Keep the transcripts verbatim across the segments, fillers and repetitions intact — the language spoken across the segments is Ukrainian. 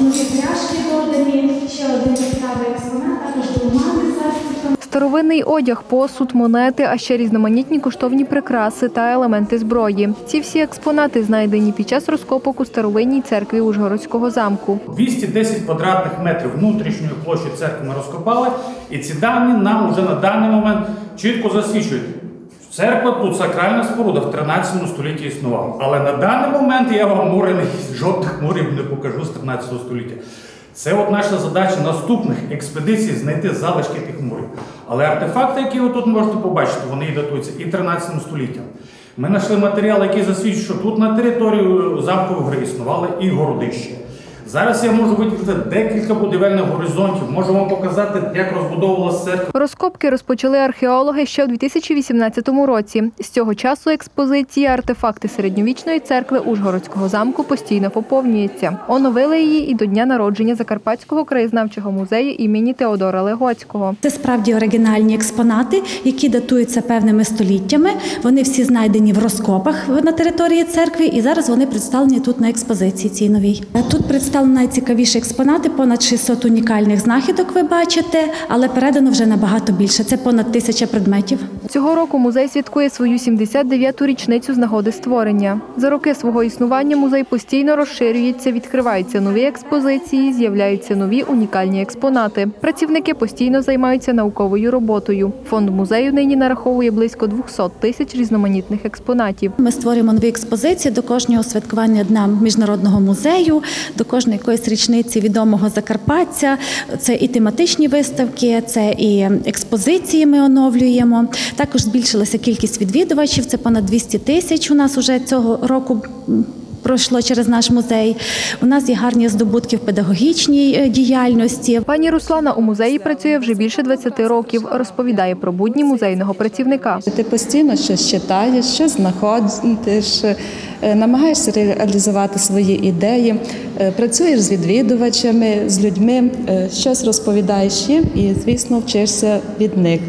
нові пряжки додані, ще один цікавий експонат, також доломани з застіпом. Старовинний одяг, посуд, монети, а ще різноманітні коштовні прикраси та елементи зброї. Ці всі експонати знайдені під час розкопок у старовинній церкві Ужгородського замку. двісті десять квадратних метрів внутрішньої площі церкви ми розкопали, і ці дані нам вже на даний момент чітко засвідчують. Церква тут сакральна споруда в тринадцятому столітті існувала. Але на даний момент я вам мури, жодних мурів не покажу з тринадцятого століття. Це от наша задача наступних експедицій знайти залишки тих мурів. Але артефакти, які ви тут можете побачити, вони і датуються і тринадцятим століттям. Ми знайшли матеріали, які засвідчують, що тут на території замкової гри існували і городища. Зараз я можу виділити декілька будівельних горизонтів, можу вам показати, як розбудовувалася церква. Розкопки розпочали археологи ще у дві тисячі вісімнадцятому році. З цього часу експозиції «Артефакти середньовічної церкви Ужгородського замку» постійно поповнюється. Оновили її і до дня народження Закарпатського краєзнавчого музею імені Теодора Легоцького. Це справді оригінальні експонати, які датуються певними століттями. Вони всі знайдені в розкопах на території церкви і зараз вони представлені тут на експозиції цій новій. Тут представлені найцікавіші експонати, понад шістсот унікальних знахідок ви бачите, але передано вже набагато більше. Це понад тисяча предметів. Цього року музей святкує свою сімдесят дев'яту річницю з нагоди створення. За роки свого існування музей постійно розширюється, відкриваються нові експозиції, з'являються нові унікальні експонати. Працівники постійно займаються науковою роботою. Фонд музею нині нараховує близько двохсот тисяч різноманітних експонатів. Ми створюємо нові експозиції до кожного святкування Дня міжнародного музею, до кожної якоїсь річниці відомого Закарпаття. Це і тематичні виставки, це і експозиції ми оновлюємо. Також збільшилася кількість відвідувачів, це понад двісті тисяч у нас уже цього року пройшло через наш музей. У нас є гарні здобутки в педагогічній діяльності. Пані Руслана у музеї працює вже більше двадцяти років. Розповідає про будні музейного працівника. Ти постійно щось читаєш, щось знаходиш, намагаєшся реалізувати свої ідеї, працюєш з відвідувачами, з людьми, щось розповідаєш їм і, звісно, вчишся від них.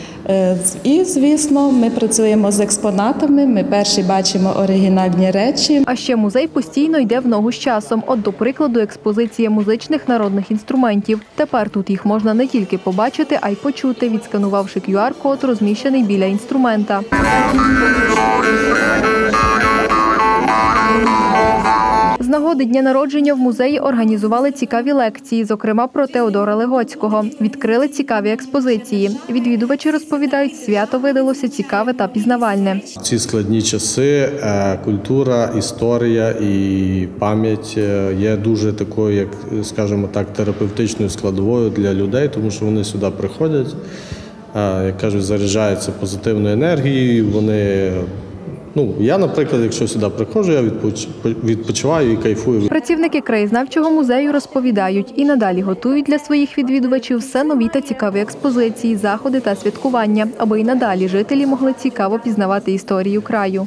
І, звісно, ми працюємо з експонатами, ми перші бачимо оригінальні речі. А ще музей постійно йде в ногу з часом. От, до прикладу, експозиція музичних народних інструментів. Тепер тут їх можна не тільки побачити, а й почути, відсканувавши кю ар код, розміщений біля інструмента. З нагоди дня народження в музеї організували цікаві лекції, зокрема про Теодора Легоцького. Відкрили цікаві експозиції. Відвідувачі розповідають, свято видалося цікаве та пізнавальне. В ці складні часи культура, історія і пам'ять є дуже такою, як, скажімо так, терапевтичною складовою для людей, тому що вони сюди приходять, як кажуть, заряджаються позитивною енергією, вони... Ну, я, наприклад, якщо сюди приходжу, я відпочиваю і кайфую. Працівники краєзнавчого музею розповідають, і надалі готують для своїх відвідувачів все нові та цікаві експозиції, заходи та святкування, аби і надалі жителі могли цікаво пізнавати історію краю.